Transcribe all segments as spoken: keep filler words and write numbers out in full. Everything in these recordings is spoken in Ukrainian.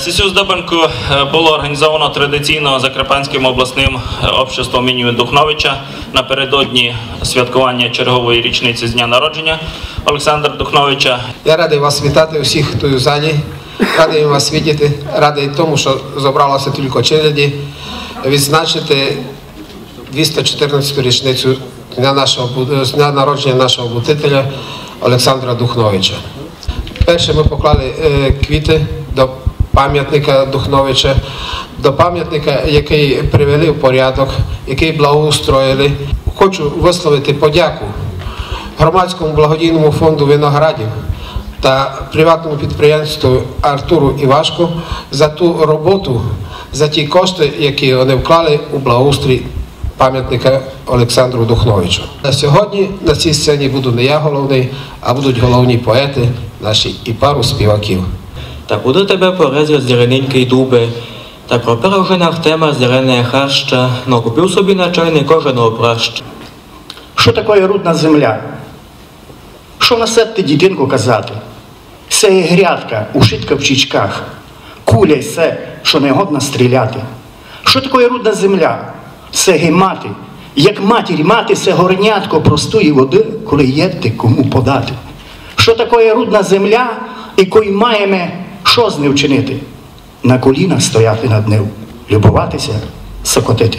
Сесію Здобанку було організовано традиційно Закарпатським обласним обществом імені Духновича напередодні святкування чергової річниці з дня народження Олександра Духновича. Я радий вас вітати усіх, хто у залі, радий вас бачити, радий тому, що зібралося тільки челяді відзначити двісті чотирнадцяту річницю дня, нашого, дня народження нашого будителя Олександра Духновича. Перше ми поклали е, квіти до пам'ятника Духновича, до пам'ятника, який привели в порядок, який благоустроїли. Хочу висловити подяку громадському благодійному фонду «Виноградів» та приватному підприємству Артуру Івашку за ту роботу, за ті кошти, які вони вклали у благоустрій пам'ятника Олександру Духновичу. На сьогодні на цій сцені буду не я головний, а будуть головні поети наші і пару співаків. Та буду тебе порезать зелененький дуби, та пропера вже на Артема зелене хаща, но купив собі на чайний кожаного праща. Що таке рудна земля? Що на сетти дітинку казати? Се є грядка, ушитка в чічках, куля й се, що не годна стріляти. Що таке рудна земля? Се є мати, як матір мати се горнятко простої води, коли єдте кому подати. Що таке рудна земля, і кої маємо що з нею вчинити? На колінах стояти над нею, любуватися, сокотити.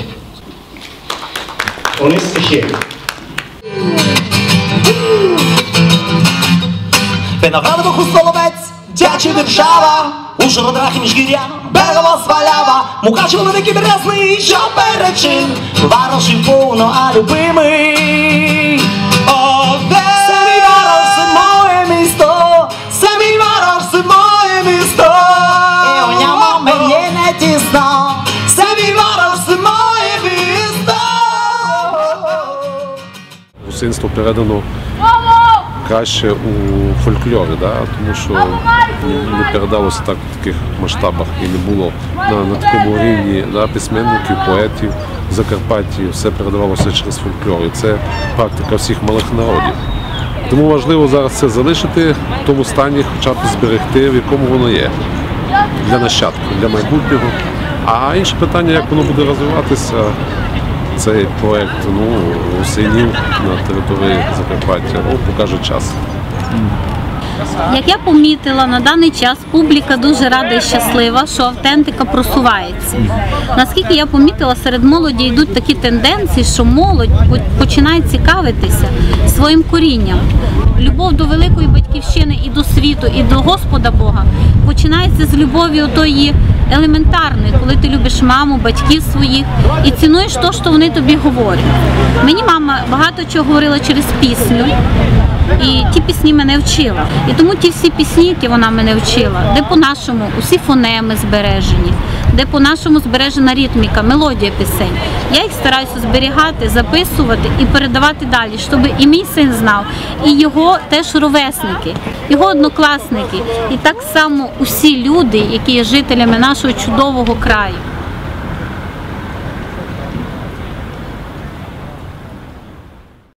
Вони стихи. Виноградово хустоловець, дячі держава, у жородрах і міжгір'я, берегово свалява, Мукачево великий березний, що перечин, Варошів повно, а любимий. О, де? Це мій Варош, це моє місто, це мій Варош, це моє місто. І у ньому мені не тісно, це мій Варош, це моє місто. Гусинство передано краще у фольклорі, да? Тому що не передалося так в таких масштабах і не було на, на такому рівні, да, письменників, поетів в Закарпатті, все передавалося через фольклор. І це практика всіх малих народів. Тому важливо зараз це залишити в тому стані, хоча б зберегти, в якому воно є, для нащадків, для майбутнього. А інше питання, як воно буде розвиватися, цей проєкт, ну, осінів на території Закарпаття, ну, покаже час. Як я помітила, на даний час публіка дуже рада і щаслива, що автентика просувається. Наскільки я помітила, серед молоді йдуть такі тенденції, що молодь починає цікавитися своїм корінням. Любов до великої батьківщини і до світу, і до Господа Бога починається з любові отої елементарної, коли ти любиш маму, батьків своїх і цінуєш те, що вони тобі говорять. Мені мама багато чого говорила через пісню, і ті пісні мене вчила. І тому ті всі пісні, які вона мене вчила, де по-нашому усі фонеми збережені, де по-нашому збережена ритміка, мелодія пісень. Я їх стараюся зберігати, записувати і передавати далі, щоб і мій син знав, і його теж ровесники, його однокласники, і так само усі люди, які є жителями нашого чудового краю.